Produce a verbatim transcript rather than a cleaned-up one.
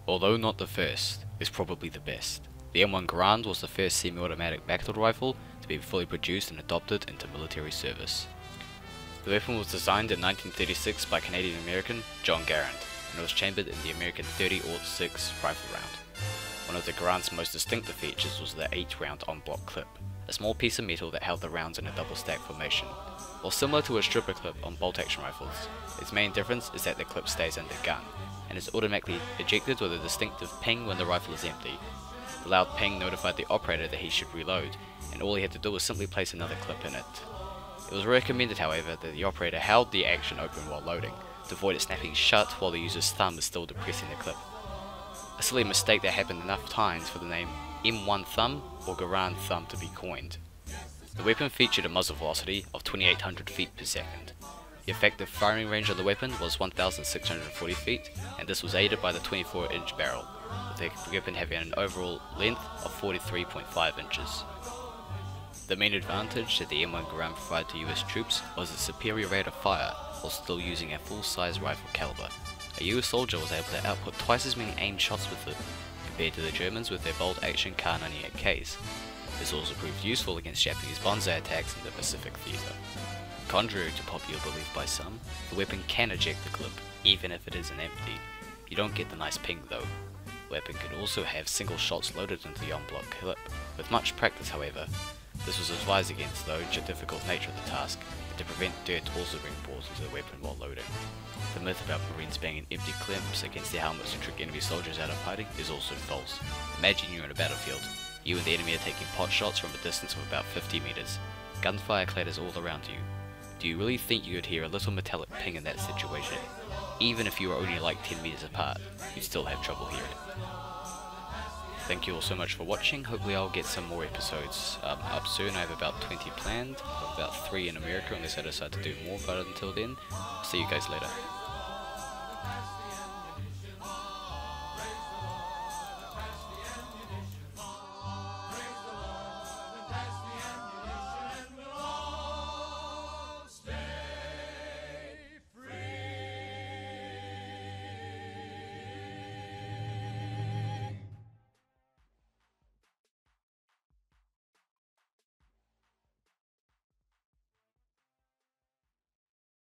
Although not the first, is probably the best. The M one Garand was the first semi-automatic backfield rifle to be fully produced and adopted into military service. The weapon was designed in nineteen thirty-six by Canadian-American John Garand, and it was chambered in the American thirty aught six rifle round. One of the Garand's most distinctive features was the eight round on-block clip, a small piece of metal that held the rounds in a double stack formation. While similar to a stripper clip on bolt-action rifles, its main difference is that the clip stays under gun, and is automatically ejected with a distinctive ping when the rifle is empty. The loud ping notified the operator that he should reload, and all he had to do was simply place another clip in it. It was recommended, however, that the operator held the action open while loading, to avoid it snapping shut while the user's thumb is still depressing the clip. A silly mistake that happened enough times for the name M one Thumb or Garand Thumb to be coined. The weapon featured a muzzle velocity of twenty-eight hundred feet per second. The effective firing range of the weapon was one thousand six hundred forty feet, and this was aided by the twenty-four inch barrel, with the weapon having an overall length of forty-three point five inches. The main advantage that the M one Garand provided to U S troops was its superior rate of fire while still using a full-size rifle caliber. A U S soldier was able to output twice as many aimed shots with it, compared to the Germans with their bolt-action K ninety-eight Ks. This also proved useful against Japanese banzai attacks in the Pacific theatre. Contrary to popular belief by some, the weapon can eject the clip, even if it isn't empty. You don't get the nice ping though. The weapon can also have single shots loaded into the on-block clip. With much practice, however, this was advised against the difficult nature of the task, and to prevent dirt also being brought into the weapon while loading. The myth about Marines banging empty clips against their helmets to trick enemy soldiers out of hiding is also false. Imagine you're in a battlefield. You and the enemy are taking pot shots from a distance of about fifty meters. Gunfire clatters all around you. Do you really think you could hear a little metallic ping in that situation? Even if you were only like ten meters apart, you'd still have trouble hearing it. Thank you all so much for watching. Hopefully I'll get some more episodes um, up soon. I have about twenty planned, about three in America unless I decide to do more, but until then, see you guys later.